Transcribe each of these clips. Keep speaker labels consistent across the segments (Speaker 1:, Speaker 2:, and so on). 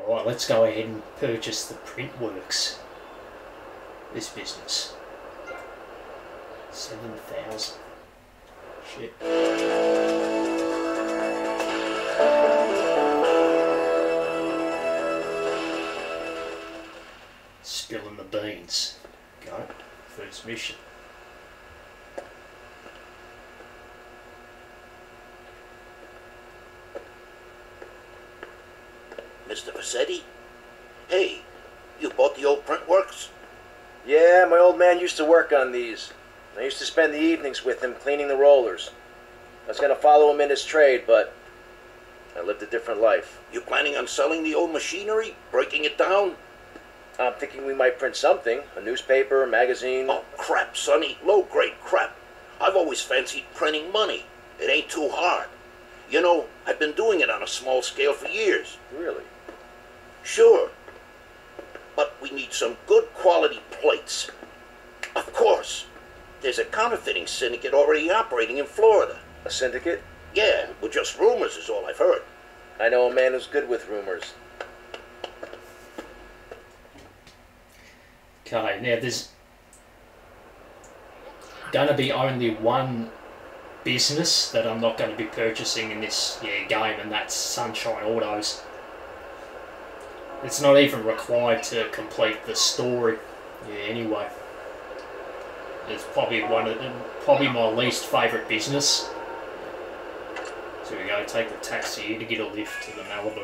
Speaker 1: Alright, let's go ahead and purchase the Printworks. This business. 7,000. Shit. Spilling the beans. Go. First mission.
Speaker 2: Mr. Vassetti? Hey, you bought the old Printworks?
Speaker 3: Yeah, my old man used to work on these. I used to spend the evenings with him cleaning the rollers. I was going to follow him in his trade, but I lived a different life.
Speaker 2: You planning on selling the old machinery? Breaking it down?
Speaker 3: I'm thinking we might print something. A newspaper, a magazine.
Speaker 2: Oh, crap, Sonny. Low-grade crap. I've always fancied printing money. It ain't too hard. You know, I've been doing it on a small scale for years.
Speaker 3: Really?
Speaker 2: Sure. But we need some good quality plates. Of course. There's a counterfeiting syndicate already operating in Florida.
Speaker 3: A syndicate?
Speaker 2: Yeah, but just rumors is all I've heard.
Speaker 3: I know a man who's good with rumors.
Speaker 1: Okay, now there's gonna be only one business that I'm not going to be purchasing in this game, and that's Sunshine Autos. It's not even required to complete the story. Anyway, it's probably my least favourite business. So we go take the taxi here to get a lift to the Malibu.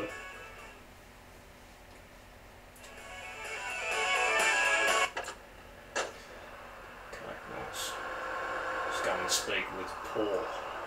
Speaker 1: Okay, nice. Let's go and speak with Paul.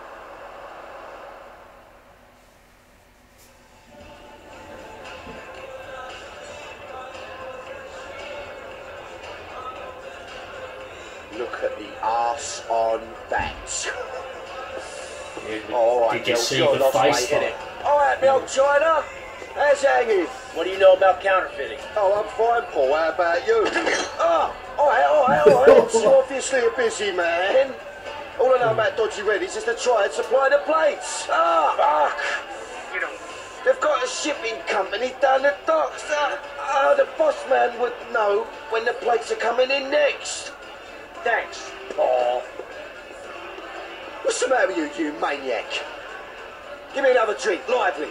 Speaker 4: Look at the arse on that.
Speaker 1: Yeah,
Speaker 4: Alright,
Speaker 1: did you see
Speaker 4: sure,
Speaker 1: the
Speaker 4: lost
Speaker 1: face?
Speaker 4: weight, innit? Alright, Bill China. How's hanging?
Speaker 3: What do you know about counterfeiting?
Speaker 4: Oh, I'm fine, Paul. How about you? Oh, alright. You're obviously a busy man. All I know about Dodgy Reddies is to try and supply the plates. Ah, fuck. You know, they've got a shipping company down the docks. The boss man would know when the plates are coming in next. Thanks, Paul. What's the matter with you, you maniac? Give me another drink, lively.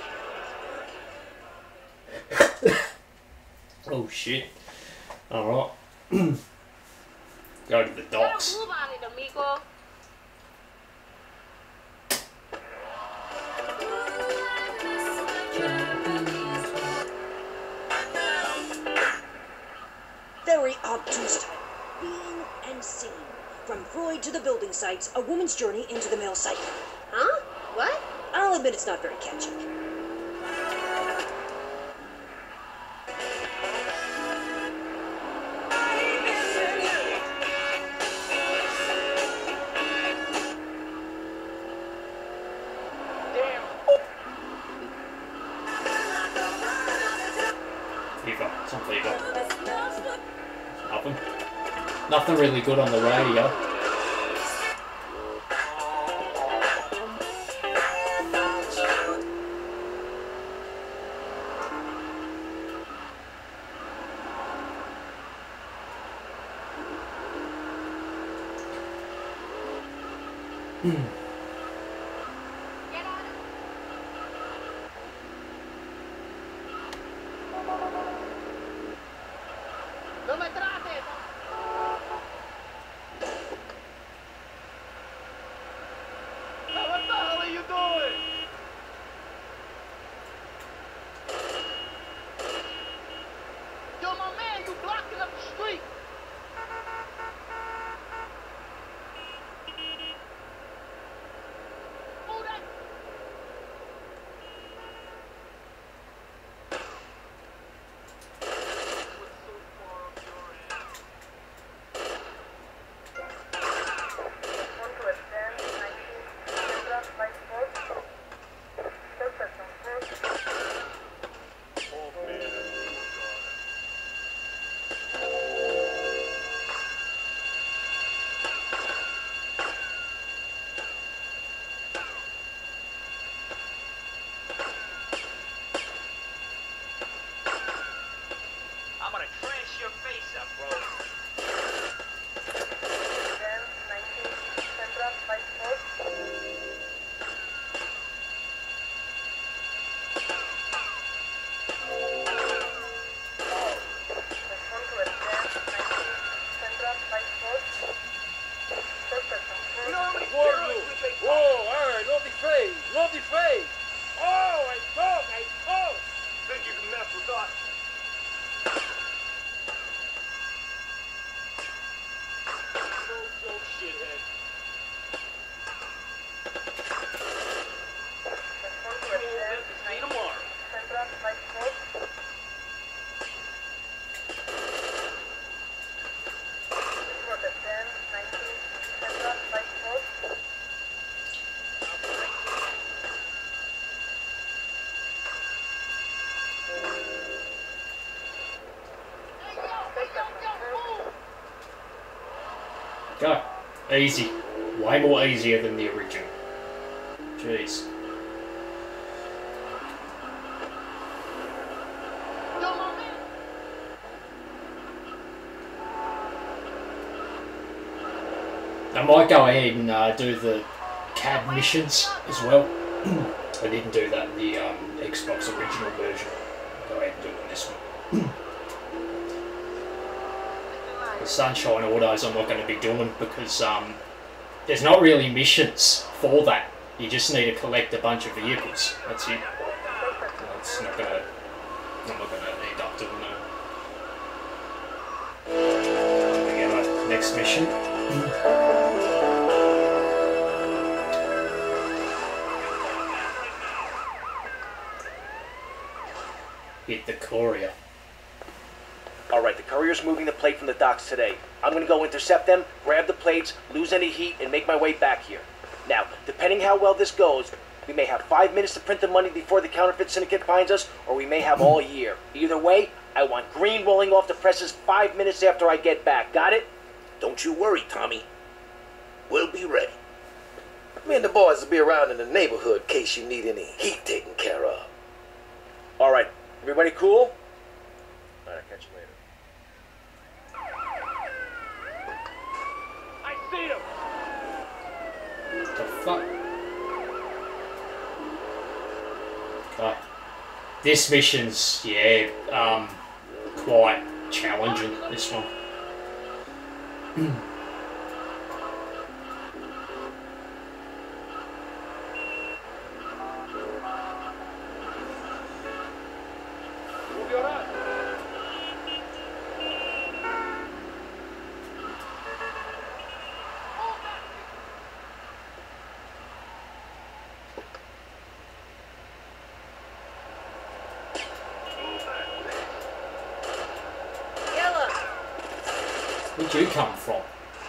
Speaker 1: Oh shit. Alright. Go to the docks.
Speaker 5: Move on it, amigo.
Speaker 6: Very obtuse. Being and seeing. From Freud to the building sites, a woman's journey into the male psyche.
Speaker 5: Huh? What?
Speaker 6: I'll admit it's not very catchy.
Speaker 1: Fever. Some fever. Nothing. Nothing really good on the radio.
Speaker 5: No me trates. What the hell are you doing? Yo, my man, you blocking up the street. Move that.
Speaker 2: your face up, bro.
Speaker 5: Then 19 Central by Force. Respond to advance 19 Central by Force. Third person.
Speaker 2: You know how many
Speaker 4: Whoa,
Speaker 2: steroids we take?
Speaker 4: alright, no defense, no defense. Oh, I talk.
Speaker 2: Think you can mess with us?
Speaker 4: No shithead.
Speaker 5: Respond to advance
Speaker 2: See you tomorrow.
Speaker 5: Central by Force. Report advance 19 Central by Force.
Speaker 1: Go. Easy. Way more easier than the original. Jeez.
Speaker 5: Yo, my man.
Speaker 1: I might go ahead and do the CAD missions as well. I didn't do that in the Xbox original version. I'll go ahead and do it in this one. The Sunshine Autos I'm not going to be doing because there's not really missions for that. You just need to collect a bunch of vehicles. That's it. It's not gonna. I'm not gonna end up doing that. There we go. Next mission. Hit the courier.
Speaker 3: Alright, the courier's moving the plate from the docks today. I'm gonna go intercept them, grab the plates, lose any heat, and make my way back here. Now, depending how well this goes, we may have 5 minutes to print the money before the counterfeit syndicate finds us, or we may have all year. Either way, I want green rolling off the presses 5 minutes after I get back. Got it?
Speaker 2: Don't you worry, Tommy. We'll be ready.
Speaker 7: Me and the boys will be around in the neighborhood in case you need any heat taken care of.
Speaker 3: Alright, everybody cool? Alright, catch you later.
Speaker 2: I see him.
Speaker 1: What the fuck? Okay. This mission's, yeah, quite challenging, this one.
Speaker 4: We'll be alright.
Speaker 1: Where'd you come from?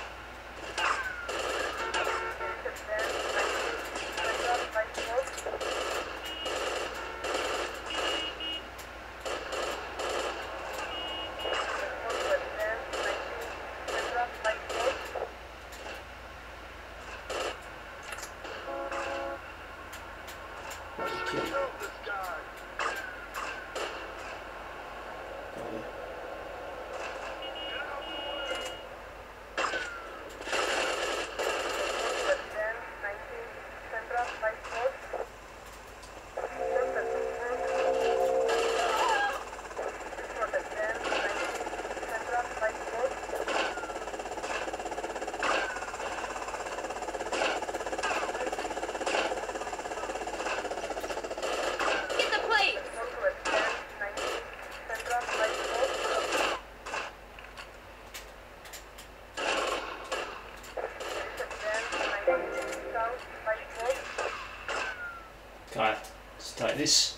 Speaker 1: Okay, let's take this.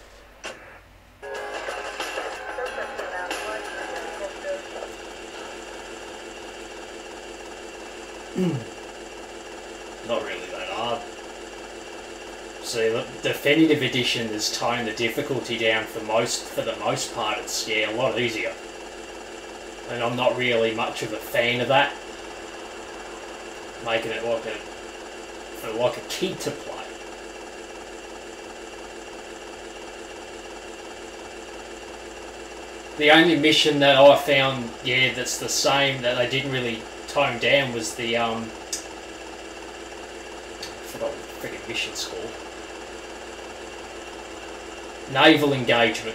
Speaker 1: Not really that hard. See, the definitive edition has toned the difficulty down for the most part. It's a lot easier, and I'm not really much of a fan of that, making it like a kid to play. The only mission that I found, yeah, that's the same that they didn't really tone down was the I forgot what the freaking mission's called. Naval engagement.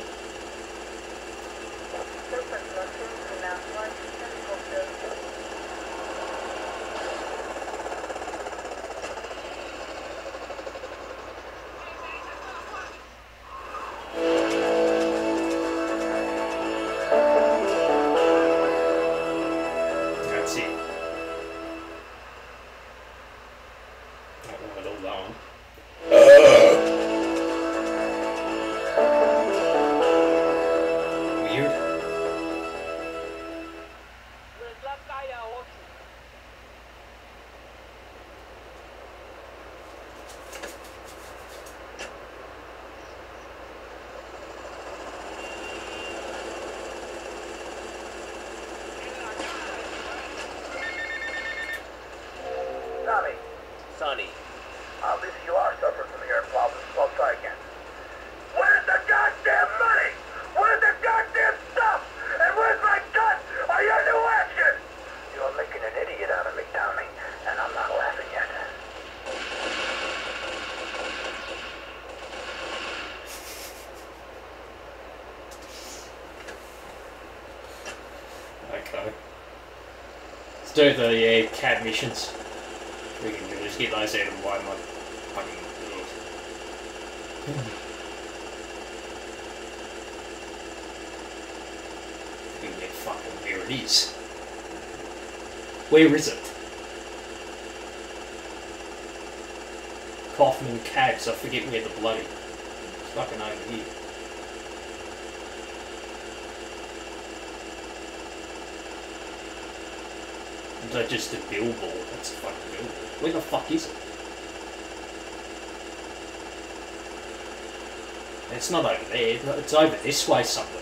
Speaker 1: That's it. Not one at all that one. Weird.
Speaker 4: Tommy,
Speaker 3: Sonny.
Speaker 4: obviously you are suffering from ear problems. I'll try again. Where's the goddamn money? Where's the goddamn stuff? And where's my gun? Are you new action? You're making an idiot out of me, Tommy, and I'm not laughing yet.
Speaker 1: Okay. Let's do the CAD missions. We can just get those out of the way, my fucking. Yeah, fucking where it is. Where is it? Kaufman Cabs, I forget where the bloody. It's fucking over here. Is that just a billboard? That's a fucking billboard. Where the fuck is it? It's not over there. It's over this way somewhere.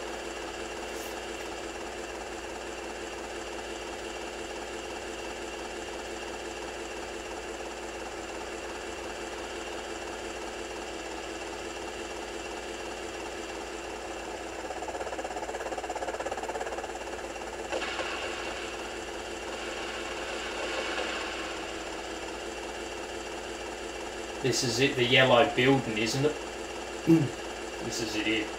Speaker 1: This is it, the yellow building, isn't it? This is it here.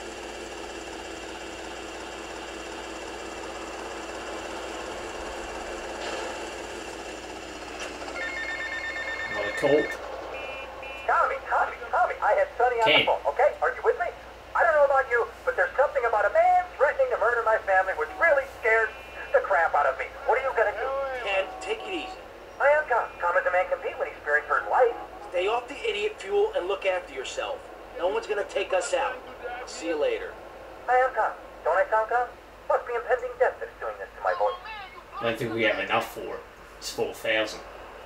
Speaker 1: Another call.
Speaker 4: Tommy, I had Sonny on the phone, okay? Are you with me? I don't know about you, but there's something about a man threatening to murder my family which really scares the crap out of me. What are you gonna do?
Speaker 3: Ken, take it easy.
Speaker 4: I am Tom. Tom is a man compete when he's fearing for his life.
Speaker 3: Stay off the idiot fuel and look after yourself. No one's gonna take us out. I'll see you later.
Speaker 4: I am Tom. Don't I sound calm? Must be impending death that's doing this to my voice.
Speaker 1: I don't think we have enough for it. It's 4,000.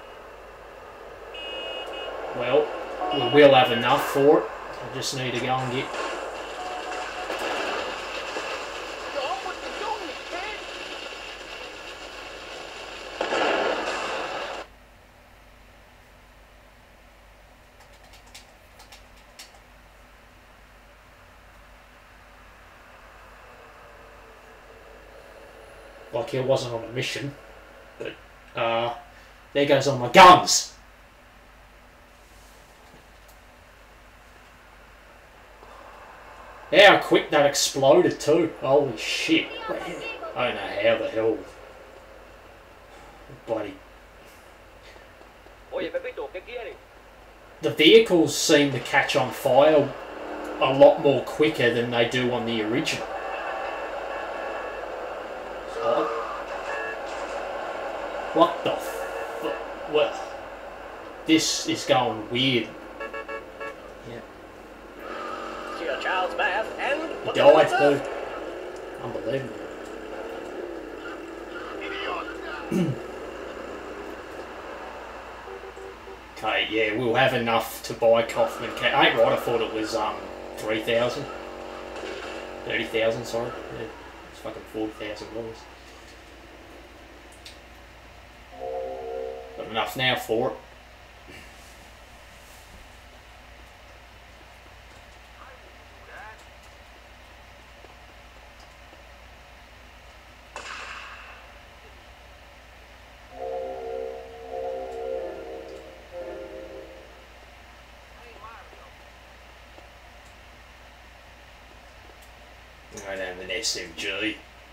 Speaker 1: Well, we will have enough for it. I just need to go and get. Like it wasn't on a mission, but there goes all my guns. How quick that exploded too. Holy shit. I don't know how the hell. Bloody. The vehicles seem to catch on fire a lot more quicker than they do on the original. What the fuck? Well, this is going weird. Yeah.
Speaker 3: See your child's bath and
Speaker 1: He died too. Unbelievable. Okay, yeah, we'll have enough to buy Kaufman. I ain't right, I thought it was 3,000. 30,000, sorry. Yeah, it's fucking $40,000. Got enough now for it. Right down an SMG.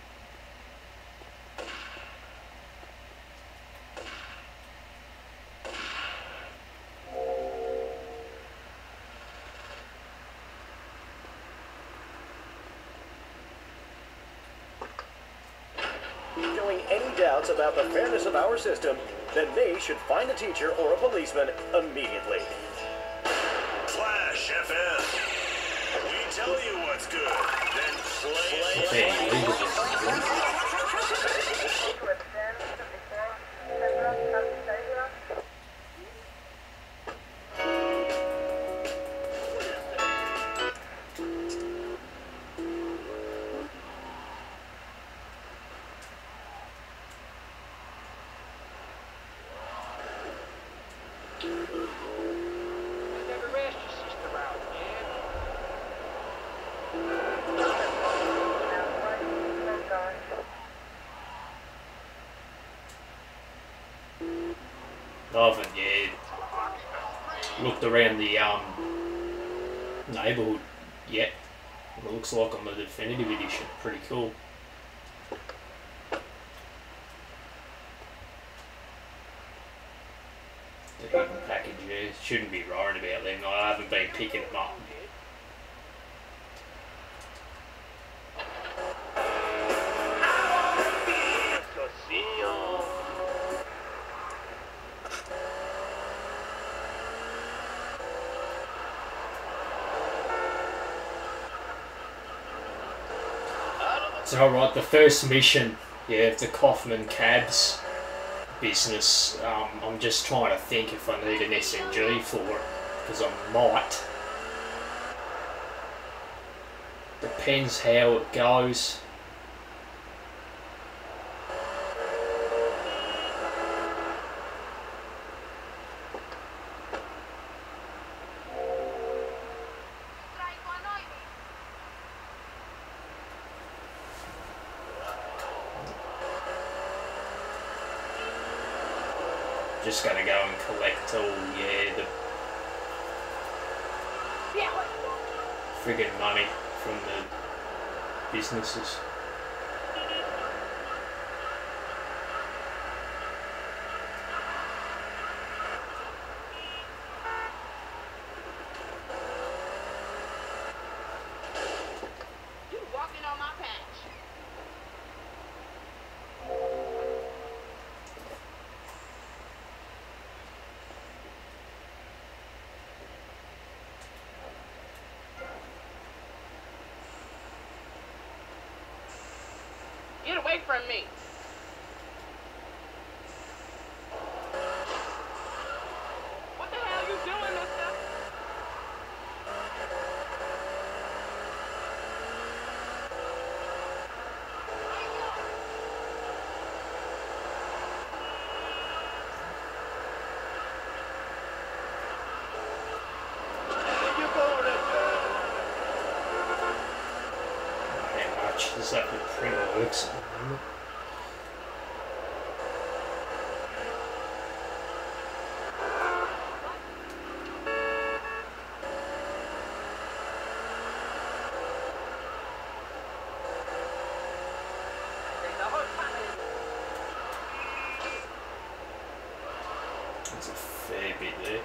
Speaker 8: Showing any doubts about the fairness of our system, then they should find a teacher or a policeman immediately.
Speaker 9: Flash FM. We tell you what's good, then play.
Speaker 1: Okay, legal.
Speaker 5: To attend before Central Stadium.
Speaker 3: Never asked your sister out, man.
Speaker 1: I haven't looked around the neighbourhood yet. It looks like on the definitive edition. Pretty cool. The hidden package, yeah. Shouldn't be worrying about them. I haven't been picking them up. So alright, the first mission, yeah, of the Kaufman Cabs business, I'm just trying to think if I need an SMG for it, because I might. Depends how it goes. Just gonna go and collect all, yeah, the friggin' money from the businesses.
Speaker 10: You walking on my patch. Get away from me. What the hell you doing, mister?
Speaker 1: How much does that with printer works? There's a fair bit there.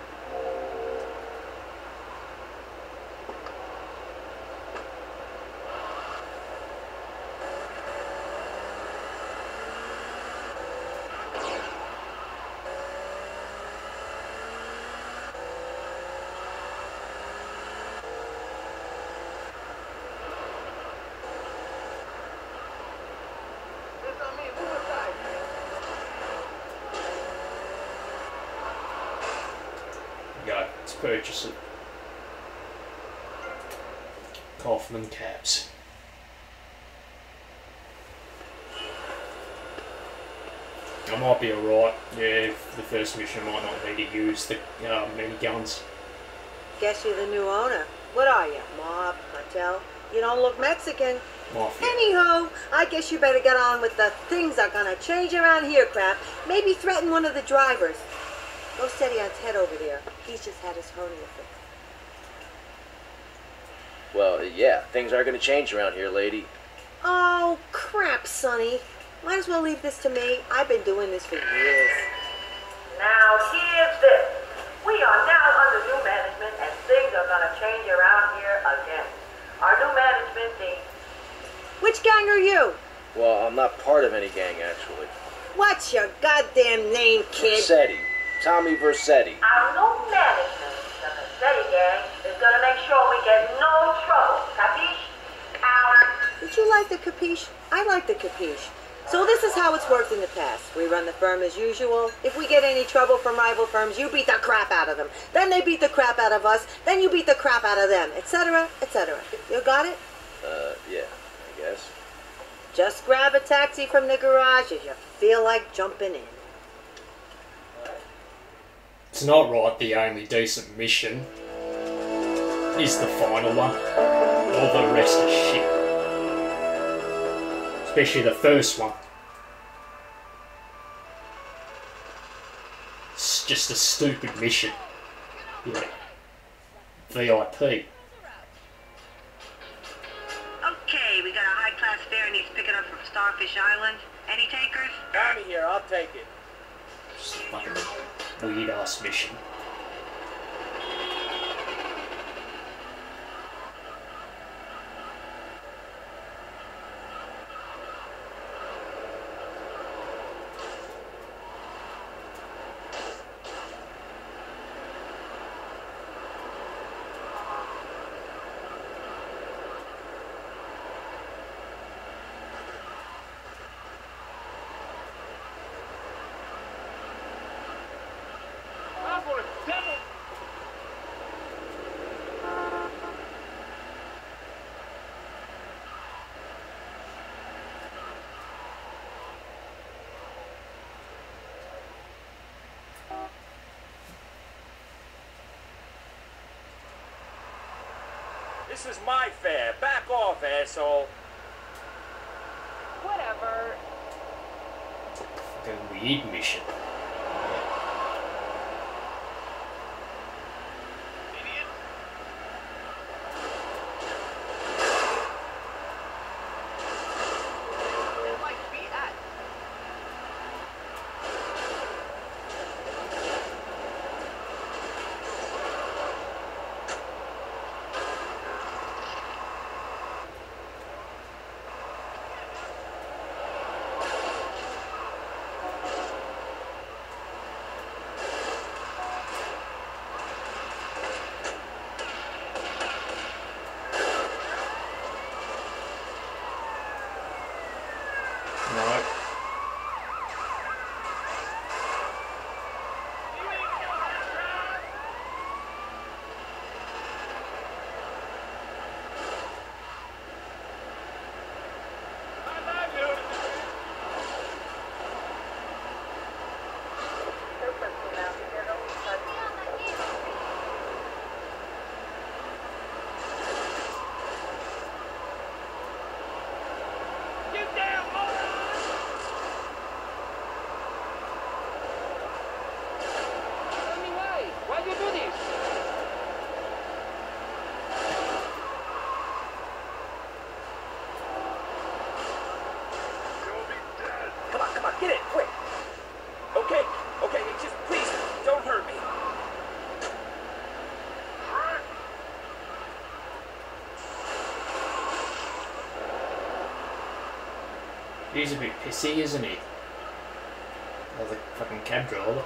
Speaker 1: Go, let's purchase it. Kaufman Cabs. I might be alright, yeah, the first mission might not need to use the mini guns.
Speaker 11: Guess you're the new owner. What are you, mob, cartel? You don't look Mexican.
Speaker 1: Mafia.
Speaker 11: Anyhow, I guess you better get on with the things are gonna change around here crap. Maybe threaten one of the drivers. Go steady on Ted over there. He's just had his hernia fixed.
Speaker 3: Well, yeah, things are gonna change around here, lady.
Speaker 11: Oh, crap, Sonny. Might as well leave this to me. I've been doing this for years.
Speaker 12: Now, here's this. We are now under new management, and things are gonna change around here again. Our new management team.
Speaker 11: Which gang are you?
Speaker 3: Well, I'm not part of any gang, actually.
Speaker 11: What's your goddamn name, kid?
Speaker 3: Versetti. Tommy Versetti.
Speaker 12: Our new management, the Versetti gang, is gonna make sure we get no trouble. Capiche? Out.
Speaker 11: Did you like the capiche? I like the capiche. So this is how it's worked in the past. We run the firm as usual. If we get any trouble from rival firms, you beat the crap out of them. Then they beat the crap out of us. Then you beat the crap out of them, etc., etc. You got it?
Speaker 3: Yeah, I guess.
Speaker 11: Just grab a taxi from the garage if you feel like jumping in.
Speaker 1: It's not right the only decent mission is the final one. All the rest is shit. Especially the first one. It's just a stupid mission. Yeah. VIP.
Speaker 12: Okay, we got a high-class fare needs picking up from Starfish Island. Any takers?
Speaker 3: Tommy here, I'll take it.
Speaker 1: Just a fucking weird ass mission.
Speaker 8: This is my fare. Back off, asshole.
Speaker 10: Whatever.
Speaker 1: Fucking weird mission.
Speaker 8: Come on, get it, quick. Okay, just please, don't hurt me.
Speaker 1: He's a bit pissy, isn't he? As a fucking cab driver.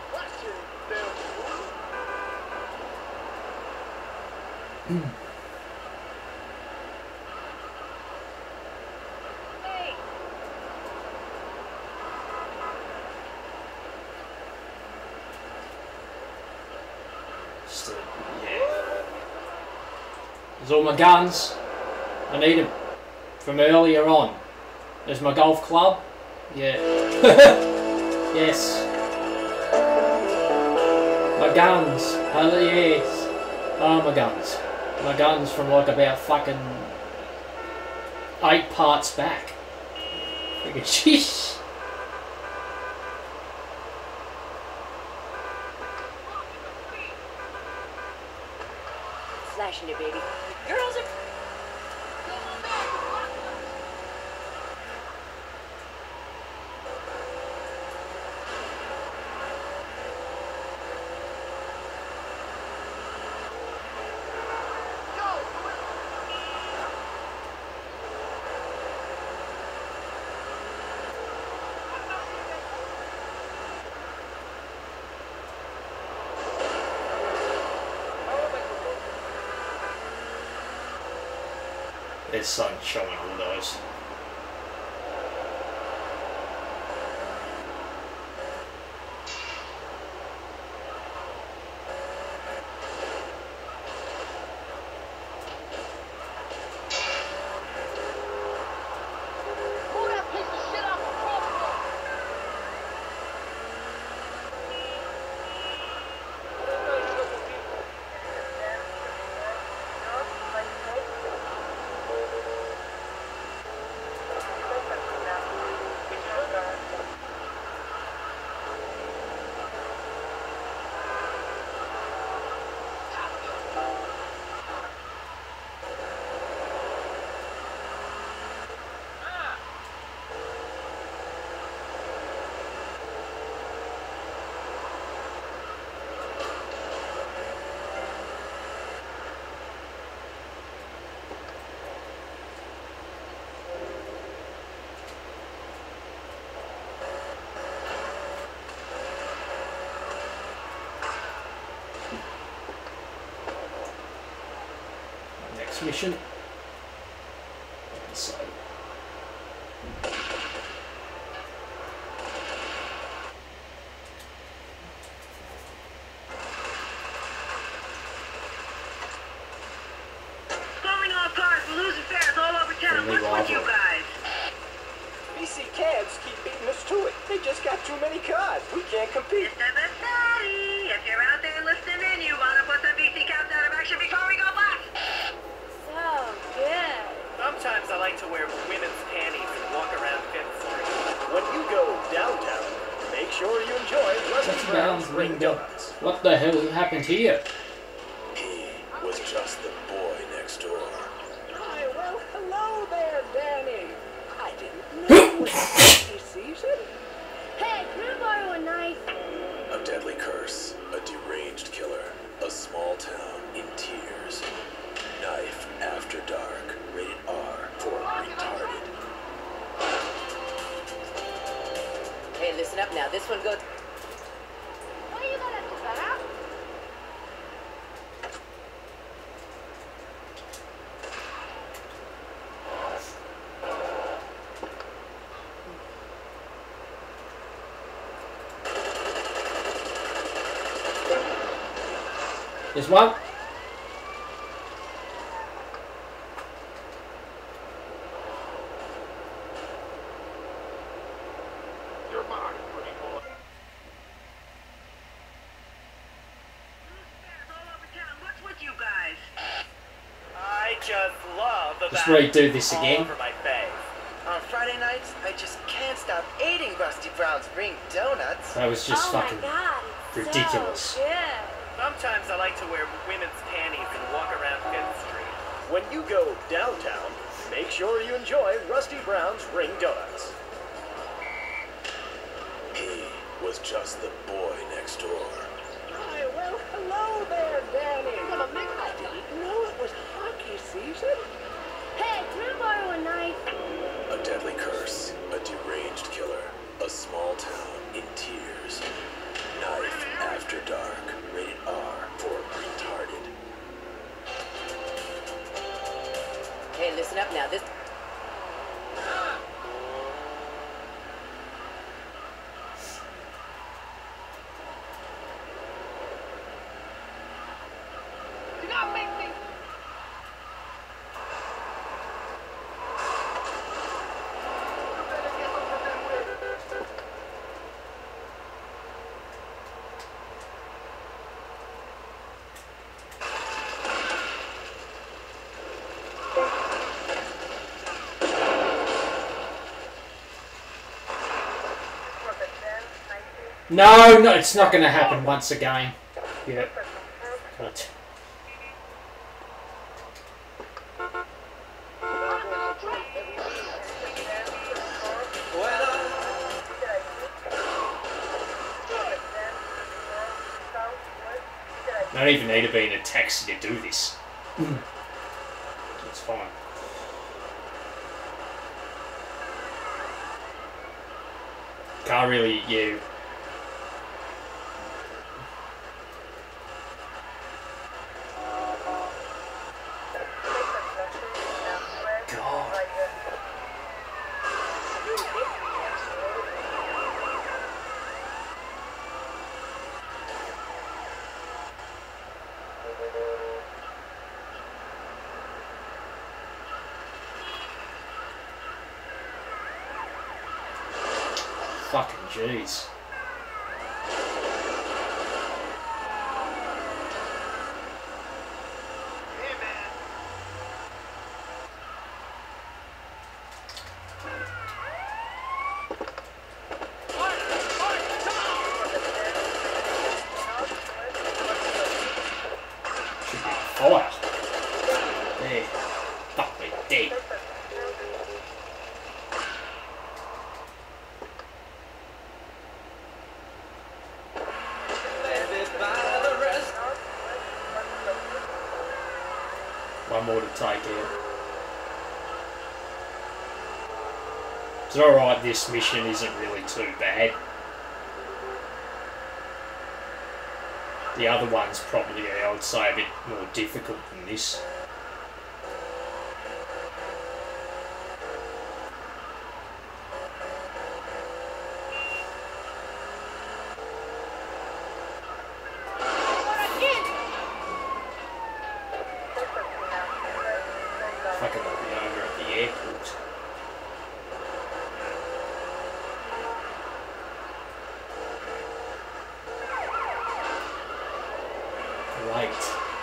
Speaker 1: There's all my guns. I need them from earlier on. There's my golf club. Yeah. Yes. My guns. Oh yes. Oh, my guns. My guns from like about fucking 8 parts back. Freaking sheesh.
Speaker 6: Flashing it, baby. Girls are...
Speaker 1: there's sunshine all those. Next mission. So.
Speaker 12: Falling off cars, we're losing fares all over town. What's with you guys?
Speaker 8: BC cabs keep beating us to it. They just got too many cars. We can't compete.
Speaker 12: Mr. Vasari, if you're out there listening in, you want to put the BC cabs out of action before we go bust?
Speaker 10: So good.
Speaker 3: Sometimes I like to wear women's panties and walk around Fifth Street.
Speaker 8: When you go downtown, make sure you enjoy Rusty Brown's Ring Donuts.
Speaker 1: What the hell happened here?
Speaker 9: He was just the boy next door.
Speaker 8: Hi, well, hello there, Danny. I didn't know it was hockey season.
Speaker 10: Hey, can I borrow a knife?
Speaker 9: A deadly curse, a deranged killer, a small town in tears. Knife After Dark, rated R for retarded.
Speaker 11: Hey, listen up now. This one goes.
Speaker 10: Why you gonna do that?
Speaker 1: This one.
Speaker 12: What's with you guys?
Speaker 3: I just love the
Speaker 1: Let's
Speaker 3: back
Speaker 1: redo this
Speaker 3: all
Speaker 1: again.
Speaker 3: over my face.
Speaker 7: On Friday nights, I just can't stop eating Rusty Brown's Ring Donuts.
Speaker 1: That was just
Speaker 10: oh
Speaker 1: fucking
Speaker 10: my God, it's
Speaker 1: ridiculous.
Speaker 10: So good.
Speaker 3: Sometimes I like to wear women's panties and walk around Fifth Street.
Speaker 8: When you go downtown, make sure you enjoy Rusty Brown's Ring Donuts.
Speaker 9: He was just the boy next door.
Speaker 8: Hi, well, hello there, Danny. I didn't know it was hockey season.
Speaker 10: Hey, can I borrow a knife?
Speaker 9: A deadly curse, a deranged killer, a small town in tears. Knife After Dark, rated R for retarded.
Speaker 11: Hey, listen up now. This.
Speaker 10: Do not make me.
Speaker 1: No, no, it's not going to happen once again. Yeah. But I don't even need to be in a taxi to do this. It's fine. Can't really, Fucking jeez.
Speaker 5: Fire.
Speaker 1: There. Fuck me, dead. One more to take out. It's alright, this mission isn't really too bad. The other one's probably, I would say, a bit more difficult than this. Fucking be over at the airport. Right.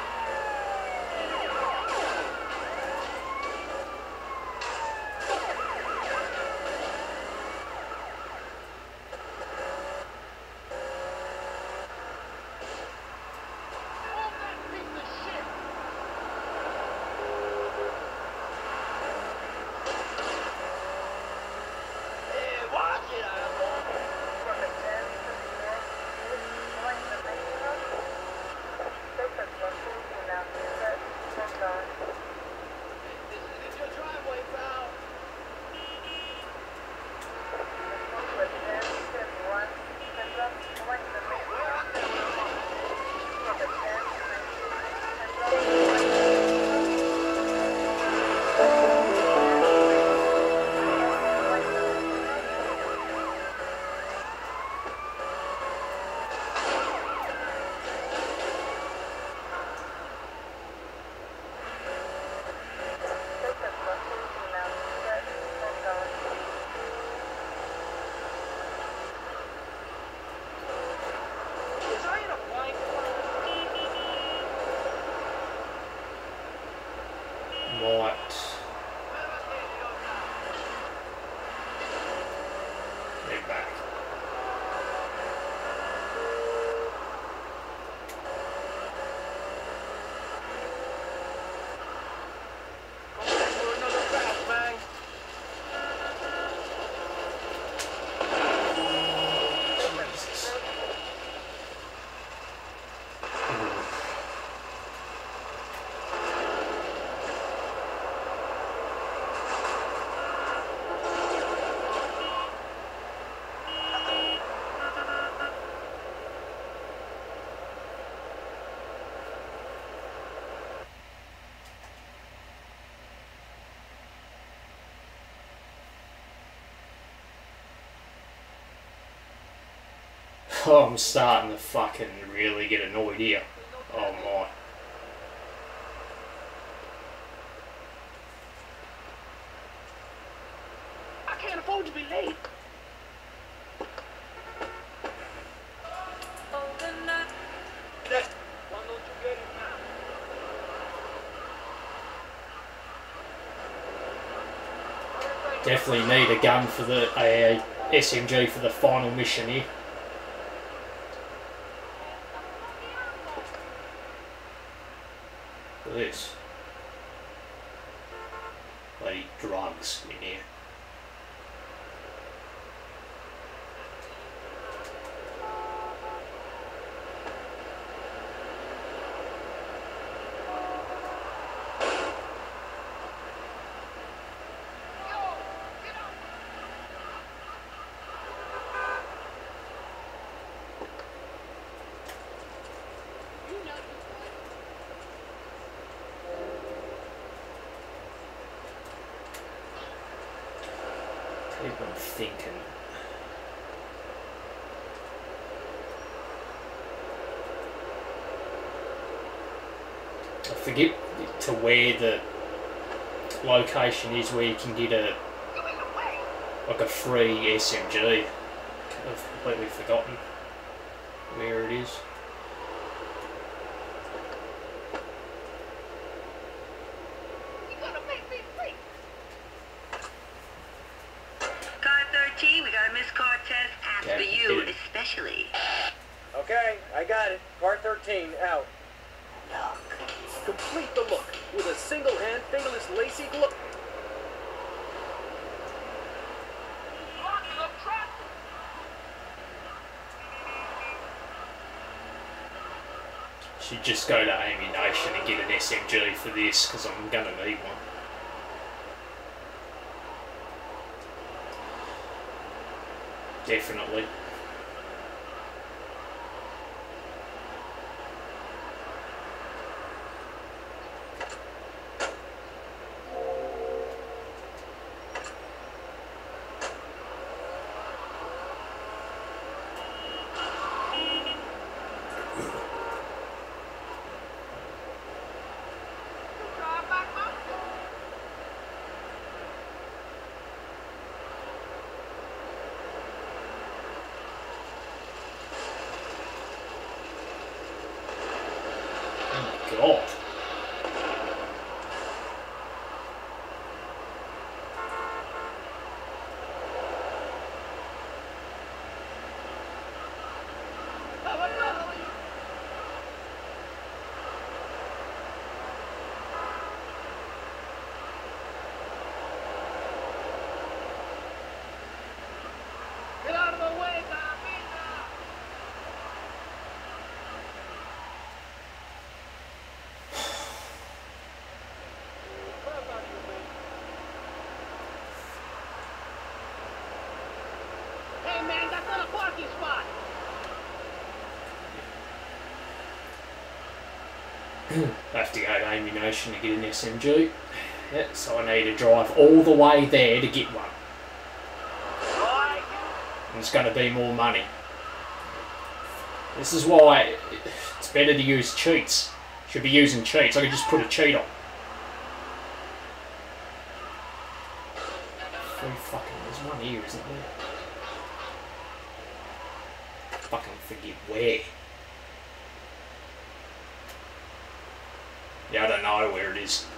Speaker 1: Head back. Oh, I'm starting to fucking really get annoyed here. Oh my.
Speaker 10: I can't afford to be late.
Speaker 1: Definitely need a gun for the SMG for the final mission here. Look at this. Bloody drugs in here. Keep on thinking. I forget to where the location is where you can get a free SMG. I've completely forgotten where it is.
Speaker 12: Car 13, we got a missed car test asked for you especially.
Speaker 8: Okay, I got it. Car 13, out. Complete the look with a single-hand, fingerless, lacy glove.
Speaker 1: Should just go to Ammunition and get an SMG for this, because I'm gonna need one. Definitely. God.
Speaker 10: Get out of the way, Bobby! Hey man, that's not a parking spot!
Speaker 1: I have to go to Ammunition to get an SMG. Yeah, so I need to drive all the way there to get one. And it's going to be more money. This is why it's better to use cheats. Should be using cheats. I could just put a cheat on. There's one here, isn't there? Fucking forget where. Yeah, I don't know where it is.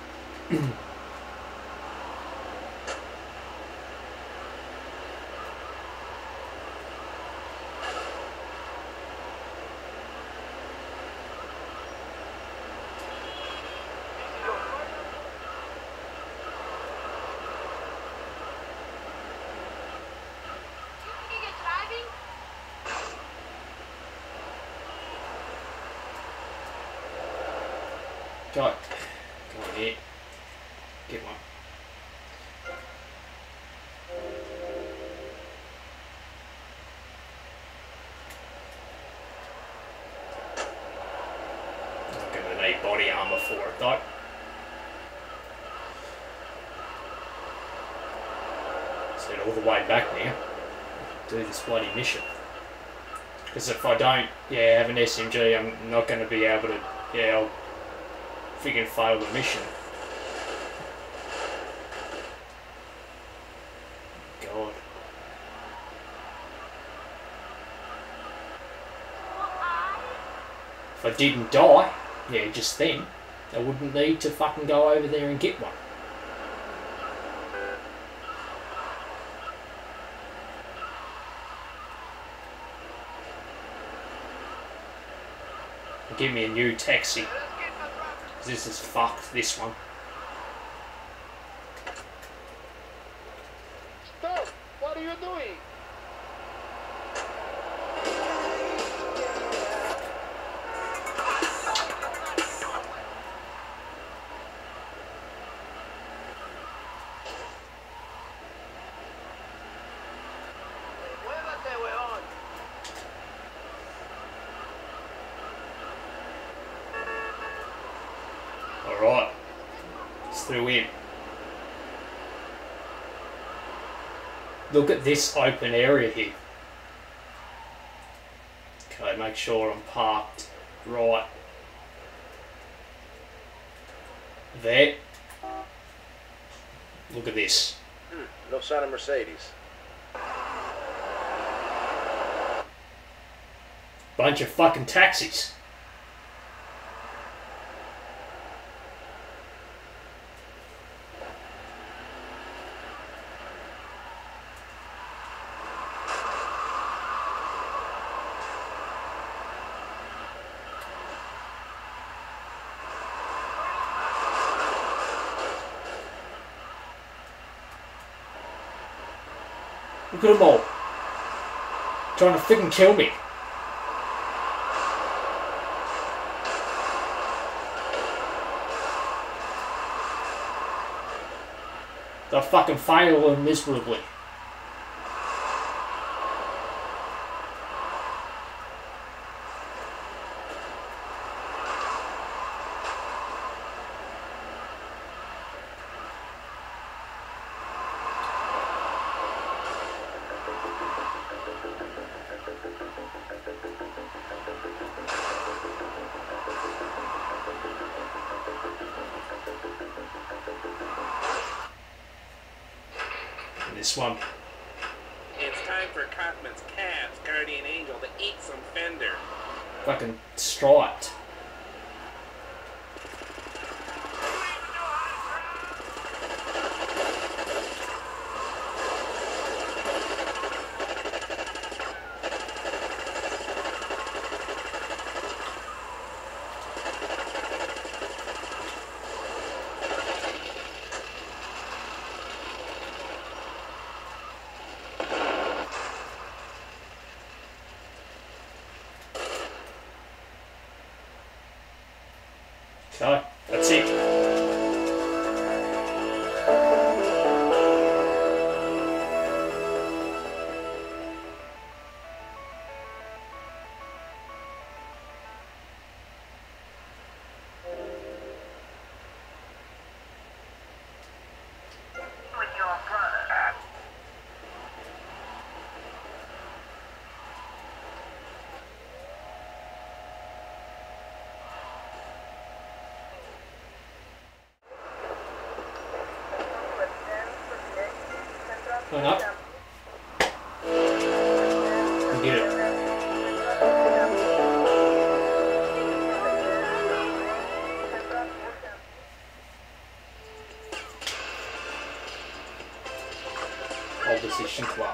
Speaker 1: Go on here. Get one. I'm gonna need body armor for it though. So all the way back now. Do this bloody mission. Because if I don't, have an SMG, I'm not going to be able to, I'll freaking fail the mission. God. If I didn't die, just then, I wouldn't need to fucking go over there and get one. Give me a new taxi. This is fucked, this one.
Speaker 10: Stop! What are you doing?
Speaker 1: Alright, it's through in. Look at this open area here. Okay, make sure I'm parked right there. Look at this.
Speaker 8: No sign of Mercedes.
Speaker 1: Bunch of fucking taxis. Look at them all. Trying to freaking kill me. They'll fucking fail miserably. This one.
Speaker 13: It's time for Kaufman's Cab's guardian angel to eat some fender.
Speaker 1: Fucking striped. So, that's it.
Speaker 12: With your brother.
Speaker 1: Hang up. Get it. Opposition club.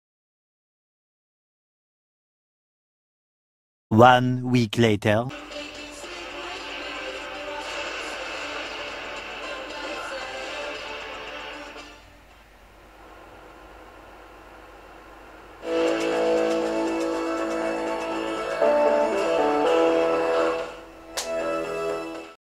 Speaker 14: One week later.